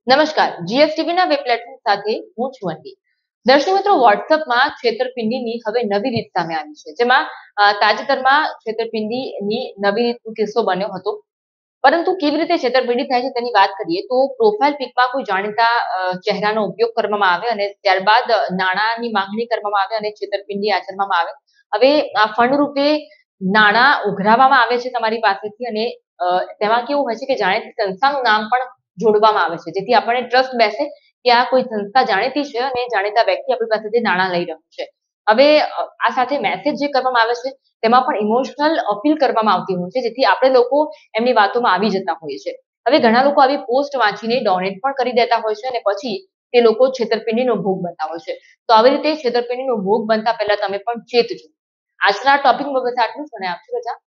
નમસ્કાર, જીએસટીવીના web platform સાથે હું છું અંકી. દર્શક મિત્રો, વોટ્સઅપમાં છેતરપિંડીની હવે નવી રીત સામે આવી છે, જેમાં તાજેતરમાં છેતરપિંડીની નવી રીતનો કિસ્સો બન્યો હતો. પરંતુ કેવી રીતે છેતરપિંડી થાય છે તેની વાત કરીએ તો પ્રોફાઇલ પિકમાં કોઈ જાણીતા ચહેરાનો ઉપયોગ કરવામાં આવે અને ત્યારબાદ નાણાંની માંગણી કરવામાં આવે અને છેતરપિંડી આચરવામાં આવે. હવે આ ફંડ રૂપે નાણાં ઉઘરાવવામાં આવે છે તમારી પાસેથી અને તેમાં કેવું હોય છે કે જાણીતી સંસ્થાનું નામ પણ જોડવામાં આવે છે, જેથી આપણને ટ્રસ્ટ બેસે કે આ કોઈ સંસ્થા જાણીતી છે અને જાણીતા વ્યક્તિ આપણી પાસેથી નાણાં લઈ રહ્યું છે. હવે આ સાથે મેસેજ જે કરવામાં આવે છે તેમાં પણ ઇમોશનલ અપીલ કરવામાં આવતી હોય છે, જેથી આપણે લોકો એમની વાતોમાં આવી જતા હોઈએ છે. હવે ઘણા લોકો આવી પોસ્ટ વાંચીને ડોનેટ પણ કરી દેતા હોય છે અને પછી તે લોકો છેતરપિંડીનો ભોગ બનતા હોય છે. તો આવી રીતે છેતરપિંડીનો ભોગ બનતા પહેલા તમે પણ ચેતજો. આજના ટોપિકમાં બસ આટલું જ અને આપશો રજા.